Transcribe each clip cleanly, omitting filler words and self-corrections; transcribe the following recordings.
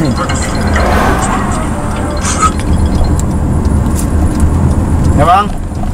Ya bang?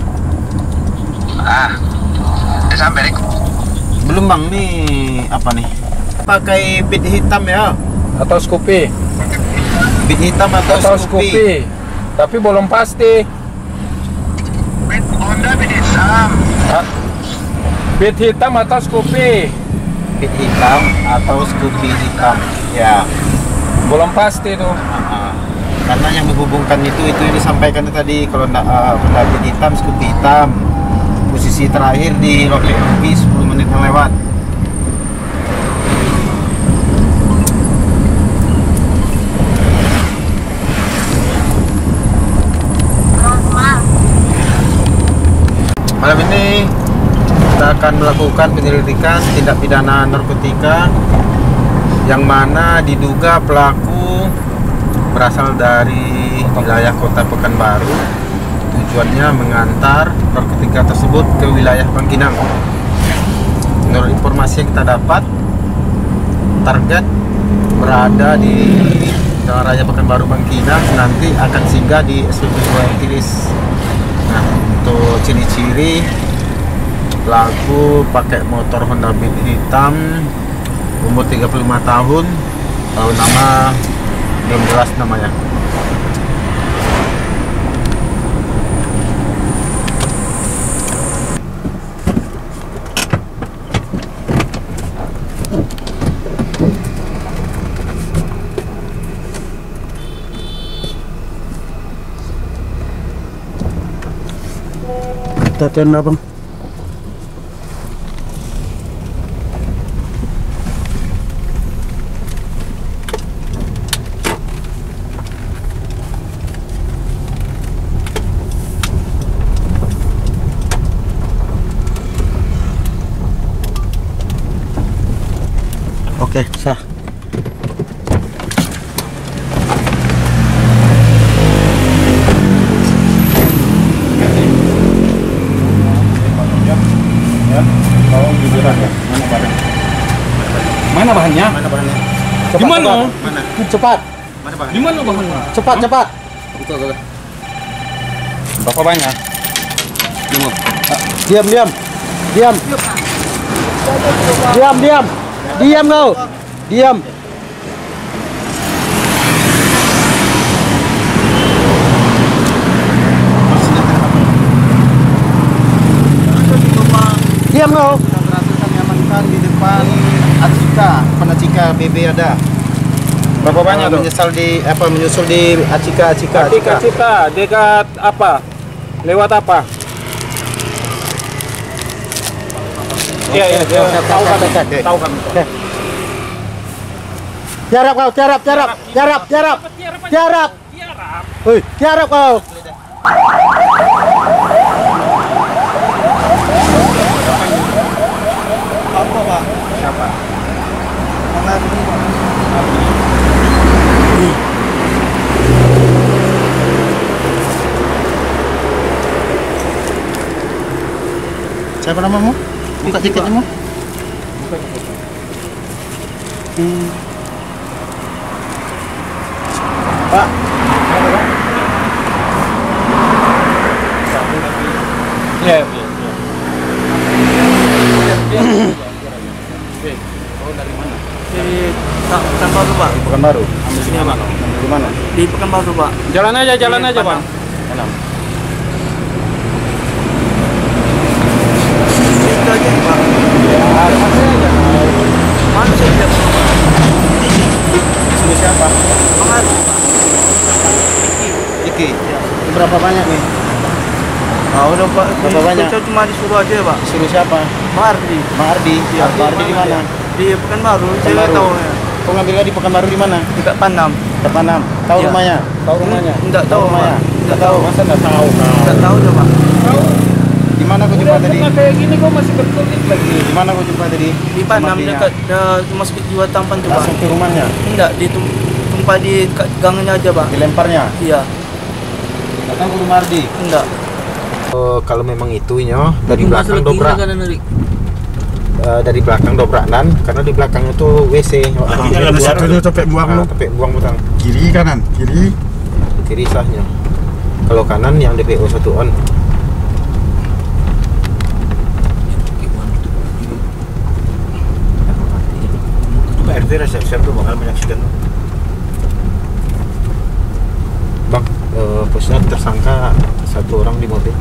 Udah sampai nih. Belum bang, nih apa nih? Pakai bit hitam ya? Atau Scoopy? Bit hitam atau Scoopy? Tapi belum pasti. Bit Honda, bit hitam. Bit hitam atau Scoopy? Bit hitam atau Scoopy hitam? Ya. Belum pasti tuh. Karena yang menghubungkan itu yang disampaikan tadi, kalau Honda bit hitam, Scoopy hitam. Posisi terakhir di Lope Rugi 10 menit melewat. Malam ini kita akan melakukan penyelidikan tindak pidana narkotika yang mana diduga pelaku berasal dari wilayah Kota Pekanbaru. Tujuannya mengantar narkotika tersebut ke wilayah Bangkinang. Menurut informasi yang kita dapat, target berada di Jalan Raya Pekanbaru Bangkinang, nanti akan singgah di SPBU Tilis. Nah, untuk ciri-ciri pelaku pakai motor Honda Beat hitam, umur 35 tahun, tahu nama belum jelas namanya. Tatian abang. Oke, sah. Mana bahannya? Mana bahannya? Di mana? Mana? Cepat. Mana bahannya? Di mana bahannya? Cepat, cepat. Berapa banyak? Diam, diam. Diam. Diam, diam. Diam kau. Diam. Diam kau. Kita berhasil kami amankan di depan Acika BB ada. Berapa banyak tuh? Menyusul di Acika. Dekat apa? Lewat apa? Iya, tahu kan. Tiarap kau, tiarap. Hei, tiarap kau. Apa, Pak? Siapa? Siapa namamu? Buka tiketnya. Pak. Iya. Oh, dari mana? Dari Pekanbaru, Pak. Pekanbaru. Ambil sini, Pak. Di mana? Di Pekanbaru, Pak. Jalan aja, Bang. Itu aja, Pak. Mana sih? Ini siapa? Bang Iki. Berapa banyak nih? udah, Pak. Berapa banyak? Kita cuma disuruh aja, Pak. Suruh siapa? Bang Ardi. Bang Ardi. Iya, Bang Ardi di mana? Di Pekanbaru. Saya nggak Pekanbaru. tahu ya. Kau ngambilnya di Pekanbaru di mana? Di Panam. Terpanam. Tahu Iya. rumahnya? Tahu rumahnya? Enggak tahu, rumahnya? Pak. Enggak tahu. Masa enggak tahu? Enggak tahu tuh, Pak. Di mana kau jumpa tadi? Kayak gini kok masih berkulit lagi. Di mana kau jumpa tadi? Di Panam dekat rumah sakit jiwa Tampan tuh, Pak. Langsung ke rumahnya. Enggak, tumpah di gangnya aja, Pak. Dilemparnya. Iya. Datang ke rumah Ardi. Enggak. Kalau memang itunya dari belakang dobrak. dari belakang dobrakan karena di belakangnya tuh WC. Ada satunya topek buang lu. Topek buang butang. Kiri kanan, kiri. Kiri sahnya. Kalau kanan yang DPO 1 on. Pak RT siap-siap tuh bakal menyaksikan. Bang, posnya tersangka 1 orang di mobil.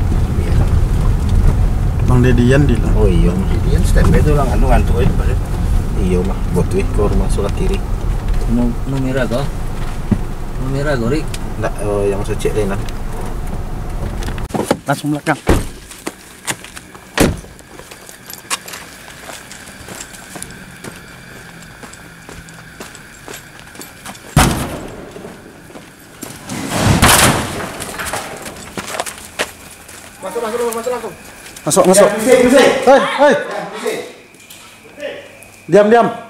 Bang Dedian di lah. Oh iya, Dedian standby tuh lah ngantuk aja Pak. iya mah, buat ke rumah sebelah kiri. No merah kau? No merah kau, Rik? Nggak, yang secek Lena. Langsung belakang. Masuk. Hei. Diam.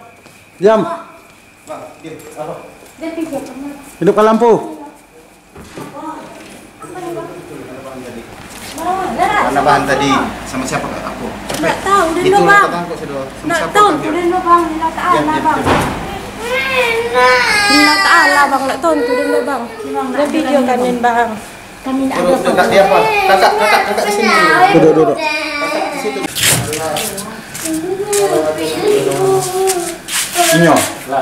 Hidupkan lampu. Mana bahan tadi? Sama siapa kak aku? Nggak tahu, dan Itu lo bang. aku sudah. Sama Nggak siapa tahu, kak? dan lo bang. Lillah ta'ala bang. Lillah ta'ala bang, nggak tahu tu dan lo bang. Dia video kan dan bang. Kami nak ada Kakak dia apa? Kakak di sini. Duduk. Inyo.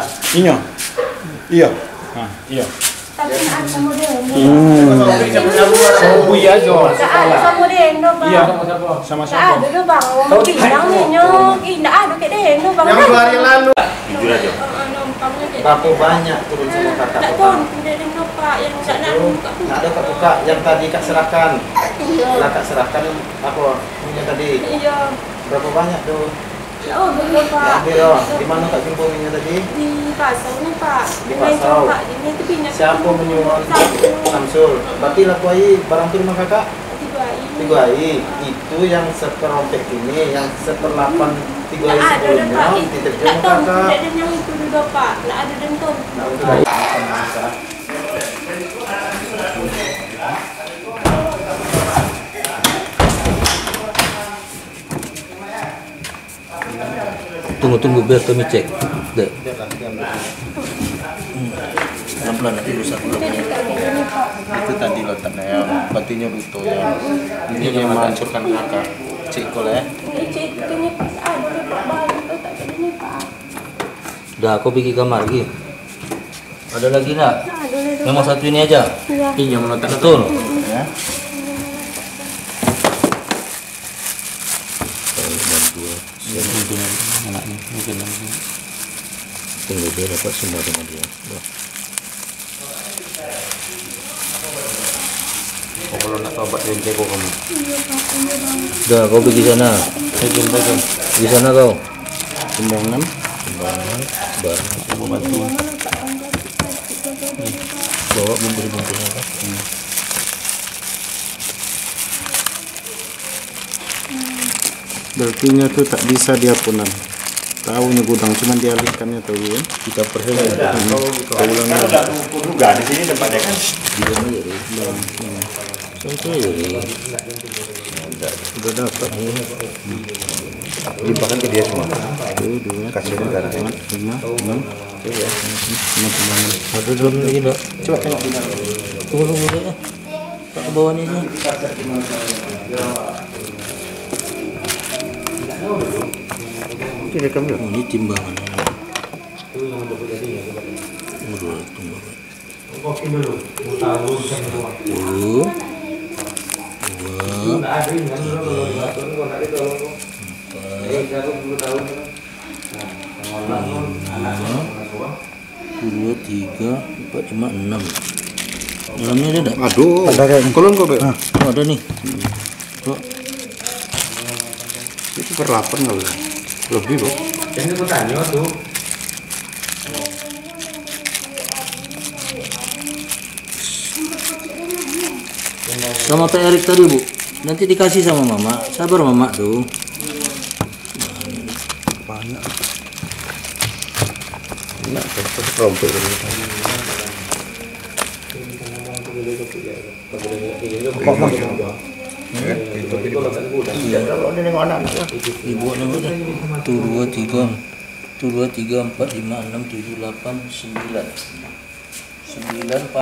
Iya. Iya. tapi nak ada sama dia. Sama Buya aja. Tak ada sama dia no bang. Iya, sama siapa? Sama Tak siapa? ada no bang. Orang bilang ni nyok. Tak ada kat dia no bang. Yang 2 hari lalu. Jujur aja. Berapa banyak turun sama kakak? Tak tahu, dia no pak yang tak nak buka. Nggak ada kak buka yang tadi kak serahkan. Lah kak serahkan apa punya tadi? Iya. Berapa banyak tuh? Oh, betul pak. Ya, di mana kak jumpa minyak tadi? Di pasar ni pak. Di pasar. Pak, ini tu pindah. Siapa menyuruh? Samsul. Berarti lakuai barang tu rumah kakak? Tiga I. Itu yang seperompek ini, yang seperlapan 3 I sebelumnya diterjun Nak tahu, kakak. tidak ada yang itu dulu pak. Nak ada dan tu. Nah, untuk Tunggu biar kami cek. Dek. Pelan-pelan nanti rusak. itu tadi letaknya ya, batunya butuh ya. Ini yang menghancurkan kakak. Cik koleh. Cik, ini pas ada pak bang. Tak ada ni pak. Dah, kau pergi kamar lagi. Ada lagi nak? Ada ni. Memang satu ini aja. Ya. Ini yang meletak Betul. Ya. Tunggu dia dapat semua dengan dia. Oh, kalau nak tobat dengan ceko kamu. Dah, kau pergi sana. Pegang. Di sana kau. Sembangan. Barang semua bantu. Bawa bumbu-bumbu apa? Berarti tuh tak bisa diapunan. Tahunya gudang cuma dialihkannya tahu ya. Kita perhatikan. Kau ulang lagi. Juga di sini tempatnya kan. Santai je. Sudah dapat. Limpahkan ke dia semua. Dua. Kasih negara. 5, 6. Ada drum lagi tak? Coba tengok di dalam. Tunggu deh. Tak ke bawah ni je. Ini rekam dulu. Oh, ni timbangan. Dua, tunggu. 2, 3, 4, 5, 6. Dalamnya ada tak? Aduh. Ada yang kolon kau be. Oh, ada nih. Oh, Itu per 8 kali. Lebih kok. Ini pertanyaan tuh. sama Pak Erik tadi bu. Nanti dikasih sama mama. Sabar mama tuh. Banyak. Nak terus rompet. Kok Iya, kalau ini nengok anak. Ibu nama dah. Tu 2 3 4 5 6 7 8 9. 9